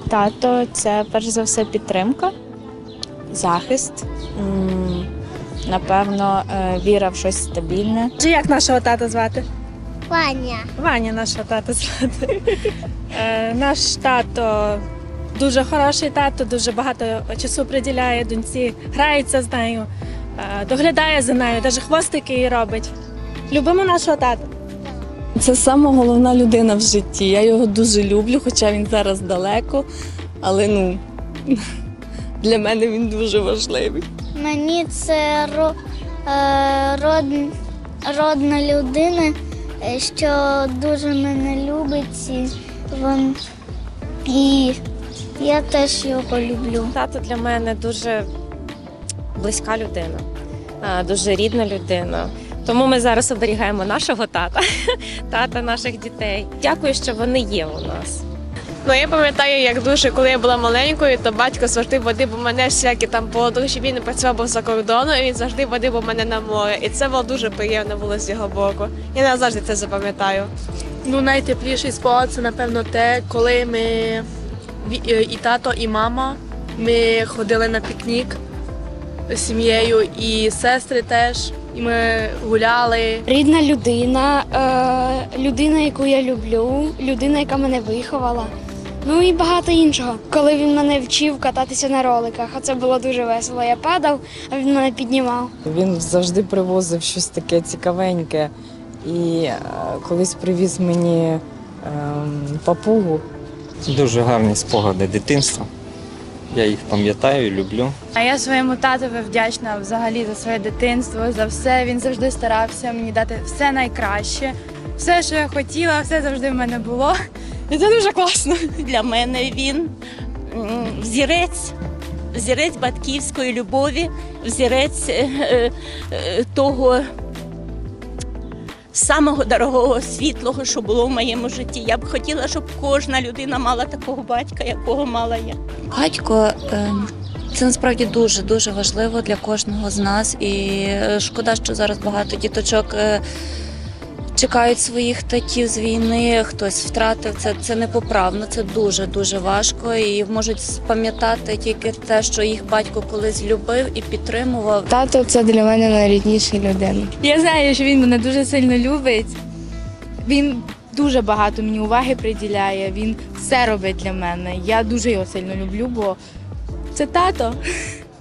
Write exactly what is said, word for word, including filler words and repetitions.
Тато – це перш за все підтримка, захист, м, напевно, е, віра в щось стабільне. Як нашого тата звати? Ваня. Ваня нашого тата звати. Е, наш тато дуже хороший тато, дуже багато часу приділяє доньці, грається з нею, е, доглядає за нею, навіть хвостики їй робить. Любимо нашого тата. Це сама головна людина в житті. Я його дуже люблю, хоча він зараз далеко, але ну, для мене він дуже важливий. Мені це ро, е, род, родна людина, е, що дуже мене любить. І, вон, і я теж його люблю. Тато для мене дуже близька людина, а, дуже рідна людина. Тому ми зараз оберігаємо нашого тата, тата наших дітей. Дякую, що вони є у нас. Ну, я пам'ятаю, як дуже, коли я була маленькою, то батько завжди водив у мене всякі там подорожі, він не працював був за кордоном, і він завжди водив у мене на море. І це було дуже приємно було з його боку. Я назавжди це запам'ятаю. Ну, найтепліший спогад – це, напевно, те, коли ми, і тато, і мама, ми ходили на пікнік з сім'єю, і сестри теж, і ми гуляли. Рідна людина, е, людина, яку я люблю, людина, яка мене виховала. Ну і багато іншого. Коли він мене вчив кататися на роликах, а це було дуже весело. Я падав, а він мене піднімав. Він завжди привозив щось таке цікавеньке. І е, колись привіз мені е, папугу. Дуже гарні спогади дитинства. Я їх пам'ятаю і люблю. А я своєму татові вдячна взагалі за своє дитинство, за все. Він завжди старався мені дати все найкраще. Все, що я хотіла, все завжди в мене було. І це дуже класно. Для мене він взірець, взірець батьківської любові, взірець е, е, того самого дорогого, світлого, що було в моєму житті. Я б хотіла, щоб кожна людина мала такого батька, якого мала я. Батько – це насправді дуже-дуже важливо для кожного з нас. І шкода, що зараз багато діточок чекають своїх татів з війни, хтось втратив. Це, це непоправно, це дуже-дуже важко. І можуть спам'ятати тільки те, що їх батько колись любив і підтримував. Тато – це для мене найрідніша людина. Я знаю, що він мене дуже сильно любить. Він дуже багато мені уваги приділяє, він все робить для мене. Я дуже його сильно люблю, бо це тато.